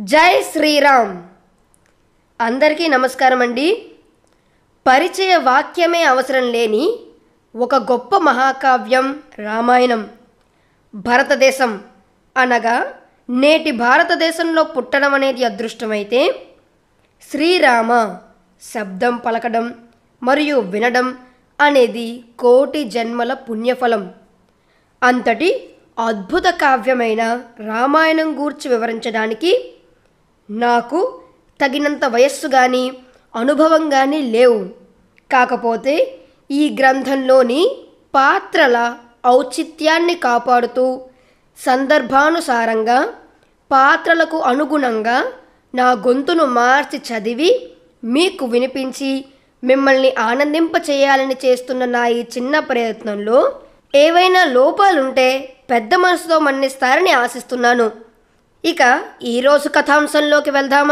జై శ్రీరామ్. అందరికీ నమస్కారం అండి. పరిచయ వాక్యమే అవసరం లేని ఒక గొప్ప మహాకావ్యం రామాయణం. భారతదేశం అనగా నేటి భారతదేశంలో పుట్టడం అనేది అదృష్టమైతే, శ్రీరామ శబ్దం పలకడం మరియు వినడం అనేది కోటి జన్మల పుణ్యఫలం. అంతటి అద్భుత కావ్యమైన రామాయణం గూర్చి వివరించడానికి నాకు తగినంత వయస్సు కానీ అనుభవం కానీ లేవు. కాకపోతే ఈ గ్రంథంలోని పాత్రల ఔచిత్యాన్ని కాపాడుతూ సందర్భానుసారంగా పాత్రలకు అనుగుణంగా నా గొంతును మార్చి చదివి మీకు వినిపించి మిమ్మల్ని ఆనందింపచేయాలని చేస్తున్న నా ఈ చిన్న ప్రయత్నంలో ఏవైనా లోపాలుంటే పెద్ద మనసుతో మన్నిస్తారని ఆశిస్తున్నాను. ఇక ఈరోజు కథాంశంలోకి వెళ్దామా?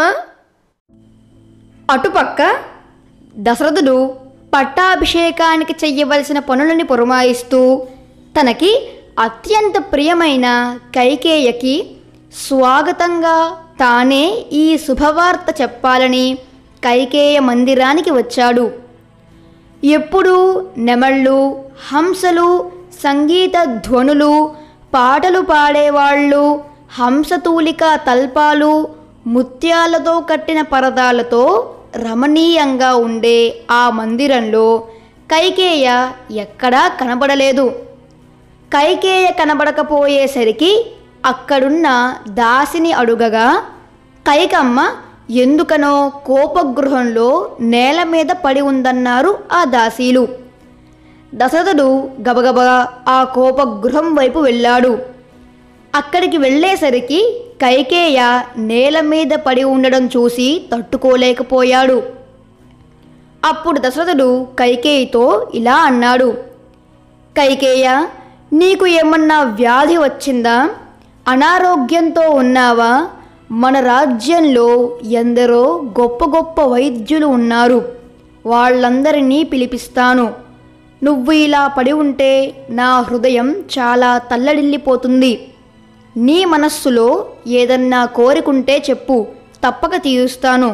అటుపక్క దశరథుడు పట్టాభిషేకానికి చెయ్యవలసిన పనులని పురమాయిస్తూ తనకి అత్యంత ప్రియమైన కైకేయకి స్వాగతంగా తానే ఈ శుభవార్త చెప్పాలని కైకేయ మందిరానికి వచ్చాడు. ఎప్పుడూ నెమళ్ళు, హంసలు, సంగీత ధ్వనులు, పాటలు పాడేవాళ్ళు, హంసతూలిక తల్పాలు, ముత్యాలతో కట్టిన పరదాలతో రమణీయంగా ఉండే ఆ మందిరంలో కైకేయ ఎక్కడా కనబడలేదు. కైకేయ కనబడకపోయేసరికి అక్కడున్న దాసిని అడుగగా కైకమ్మ ఎందుకనో కోపగృహంలో నేల మీద పడి ఉందన్నారు ఆ దాసీలు. దశరథుడు గబగబా ఆ కోపగృహం వైపు వెళ్ళాడు. అక్కడికి వెళ్ళేసరికి కైకేయ నేల మీద పడి ఉండడం చూసి తట్టుకోలేకపోయాడు. అప్పుడు దశరథుడు కైకేయితో ఇలా అన్నాడు: కైకేయ, నీకు ఏమన్నా వ్యాధి వచ్చిందా? అనారోగ్యంతో ఉన్నావా? మన రాజ్యంలో ఎందరో గొప్ప గొప్ప వైద్యులు ఉన్నారు, వాళ్ళందరినీ పిలిపిస్తాను. నువ్వు ఇలా పడి ఉంటే నా హృదయం చాలా తల్లడిల్లిపోతుంది. నీ మనస్సులో ఏదన్నా కోరికుంటే చెప్పు, తప్పక తీరుస్తాను.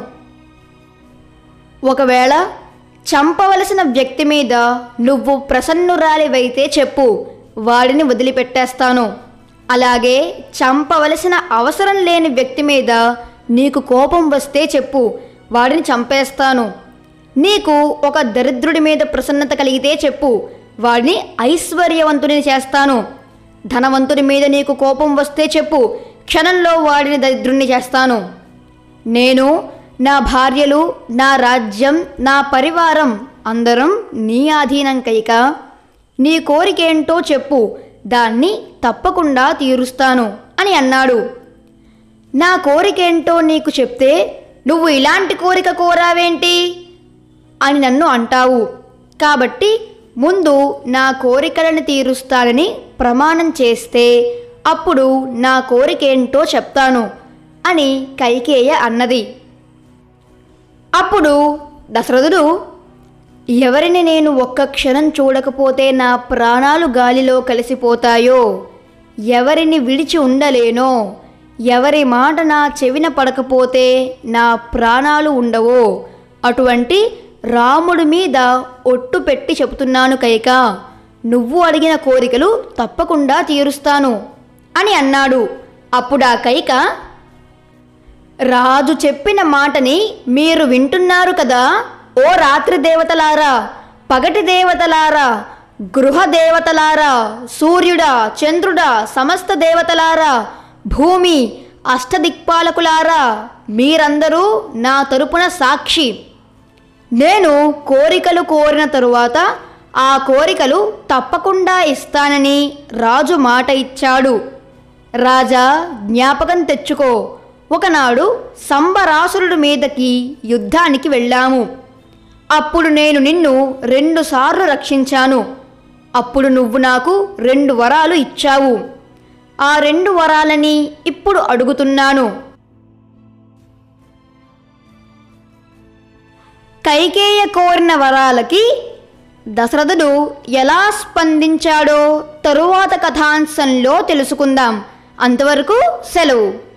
ఒకవేళ చంపవలసిన వ్యక్తి మీద నువ్వు ప్రసన్నురాలివైతే చెప్పు, వాడిని వదిలిపెట్టేస్తాను. అలాగే చంపవలసిన అవసరం లేని వ్యక్తి మీద నీకు కోపం వస్తే చెప్పు, వాడిని చంపేస్తాను. నీకు ఒక దరిద్రుడి మీద ప్రసన్నత కలిగితే చెప్పు, వాడిని ఐశ్వర్యవంతుని చేస్తాను. ధనవంతుడి మీద నీకు కోపం వస్తే చెప్పు, క్షణంలో వాడిని దరిద్రుణ్ణి చేస్తాను. నేను, నా భార్యలు, నా రాజ్యం, నా పరివారం అందరం నీ ఆధీనం కైక. నీ కోరికేంటో చెప్పు, దాన్ని తప్పకుండా తీరుస్తాను అని అన్నాడు. నా కోరికేంటో నీకు చెప్తే నువ్వు ఇలాంటి కోరిక కోరావేంటి అని నన్ను అంటావు. కాబట్టి ముందు నా కోరికలను తీరుస్తానని ప్రమాణం చేస్తే అప్పుడు నా కోరికేంటో చెప్తాను అని కైకేయ అన్నది. అప్పుడు దశరథుడు, ఎవరిని నేను ఒక్క క్షణం చూడకపోతే నా ప్రాణాలు గాలిలో కలిసిపోతాయో, ఎవరిని విడిచి ఉండలేనో, ఎవరి మాట నా చెవిన పడకపోతే నా ప్రాణాలు ఉండవో, అటువంటి రాముడి మీద ఒట్టు పెట్టి చెబుతున్నాను కైక, నువ్వు అడిగిన కోరికలు తప్పకుండా తీరుస్తాను అని అన్నాడు. అప్పుడు ఆ కైక, రాజు చెప్పిన మాటని మీరు వింటున్నారు కదా ఓ రాత్రి దేవతలారా, పగటి దేవతలారా, గృహ దేవతలారా, సూర్యుడా, చంద్రుడా, సమస్త దేవతలారా, భూమి, అష్టదిక్పాలకులారా, మీరందరూ నా తరపున సాక్షి. నేను కోరికలు కోరిన తరువాత ఆ కోరికలు తప్పకుండా ఇస్తానని రాజు మాట ఇచ్చాడు. రాజా, జ్ఞాపకం తెచ్చుకో, ఒకనాడు సంబరాసురుడి మీదకి యుద్ధానికి వెళ్ళాము. అప్పుడు నేను నిన్ను 2 సార్లు రక్షించాను. అప్పుడు నువ్వు నాకు 2 వరాలు ఇచ్చావు. ఆ 2 వరాలని ఇప్పుడు అడుగుతున్నాను. కైకేయ కోరిన వరాలకి దశరథుడు ఎలా స్పందించాడో తరువాత కథాంశంలో తెలుసుకుందాం. అంతవరకు సెలవు.